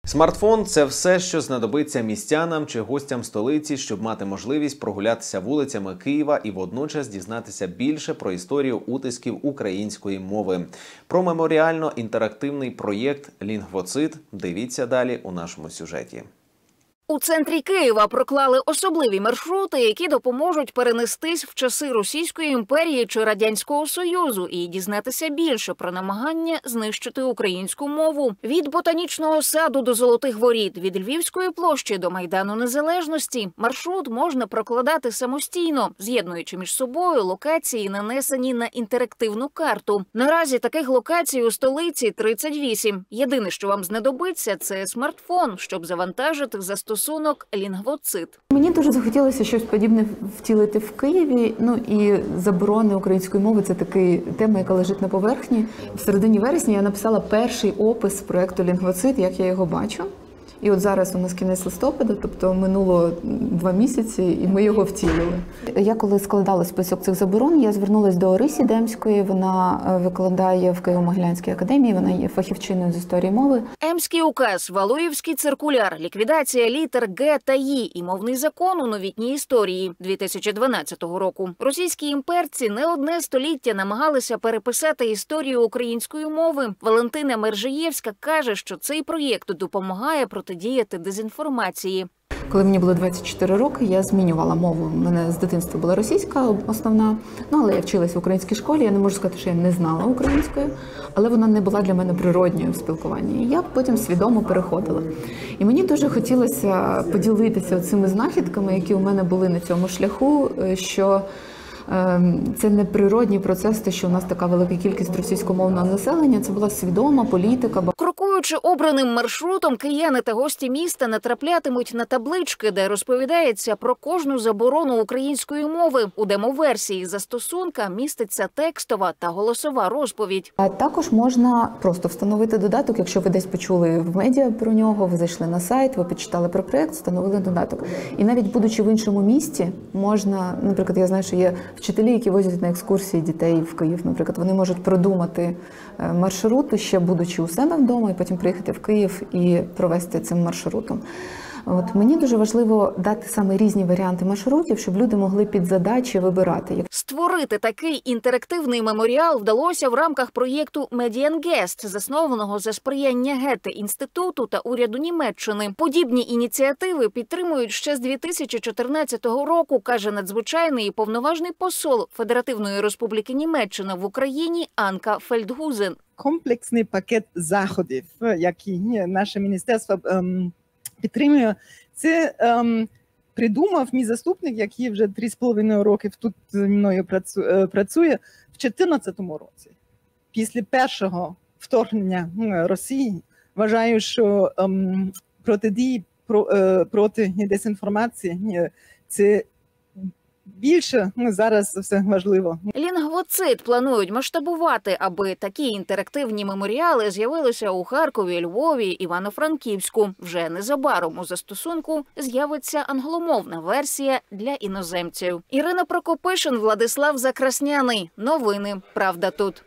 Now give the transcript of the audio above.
Смартфон – це все, що знадобиться містянам чи гостям столиці, щоб мати можливість прогулятися вулицями Києва і водночас дізнатися більше про історію утисків української мови. Про меморіально-інтерактивний проєкт «Лінгвоцид» дивіться далі у нашому сюжеті. У центрі Києва проклали особливі маршрути, які допоможуть перенестись в часи Російської імперії чи Радянського Союзу і дізнатися більше про намагання знищити українську мову. Від Ботанічного саду до Золотих воріт, від Львівської площі до Майдану Незалежності маршрут можна прокладати самостійно, з'єднуючи між собою локації, нанесені на інтерактивну карту. Наразі таких локацій у столиці 38. Єдине, що вам знадобиться – це смартфон, щоб завантажити застосунок «Лінгвоцид». Мені дуже захотілося щось подібне втілити в Києві. Ну і заборони української мови – це така тема, яка лежить на поверхні. В середині вересня я написала перший опис проєкту «Лінгвоцид», як я його бачу. І от зараз у нас кінець листопада, тобто минуло 2 місяці, і ми його втілили. Я коли складала список цих заборон, я звернулася до Орисі Демської, вона викладає в Києво-Могилянській академії, вона є фахівчиною з історії мови. Емський указ, Валуївський циркуляр, ліквідація літер Г та Ї і мовний закон у новітній історії 2012 року. Російські імперці не одне століття намагалися переписати історію української мови. Валентина Мержиєвська каже, що цей проєкт допомагає протидіяти дезінформації. Коли мені було 24 роки, я змінювала мову. У мене з дитинства була російська основна, але я вчилась в українській школі. Я не можу сказати, що я не знала української, але вона не була для мене природньою в спілкуванні. І я потім свідомо переходила. І мені дуже хотілося поділитися цими знахідками, які у мене були на цьому шляху, що це не природній процес, те, що у нас така велика кількість російськомовного населення, це була свідома політика. Крокуючи обраним маршрутом, кияни та гості міста натраплятимуть на таблички, де розповідається про кожну заборону української мови. У демоверсії застосунка міститься текстова та голосова розповідь. А також можна просто встановити додаток, якщо ви десь почули в медіа про нього, ви зайшли на сайт, ви почитали про проєкт, встановили додаток. І навіть будучи в іншому місті, можна, наприклад, я знаю, що є вчителі, які возять на екскурсії дітей в Київ, наприклад, вони можуть продумати маршрут, ще будучи у себе вдома, і потім приїхати в Київ і провести цим маршрутом. От мені дуже важливо дати саме різні варіанти маршрутів, щоб люди могли під задачі вибирати. Створити такий інтерактивний меморіал вдалося в рамках проєкту «Медіангест», заснованого за сприяння Гете-інституту та уряду Німеччини. Подібні ініціативи підтримують ще з 2014 року, каже надзвичайний і повноважний посол Федеративної Республіки Німеччина в Україні Анка Фельдгузен. Комплексний пакет заходів, які наше міністерство підтримує, це придумав мій заступник, який вже 3,5 роки тут зі мною працює, в 2014 році. Після першого вторгнення Росії, вважаю, що протидії проти дезінформації – це більше зараз все важливо. Лінгвоцид планують масштабувати, аби такі інтерактивні меморіали з'явилися у Харкові, Львові, Івано-Франківську. Вже незабаром у застосунку з'явиться англомовна версія для іноземців. Ірина Прокопишин, Владислав Закрасняний. Новини «Правда тут».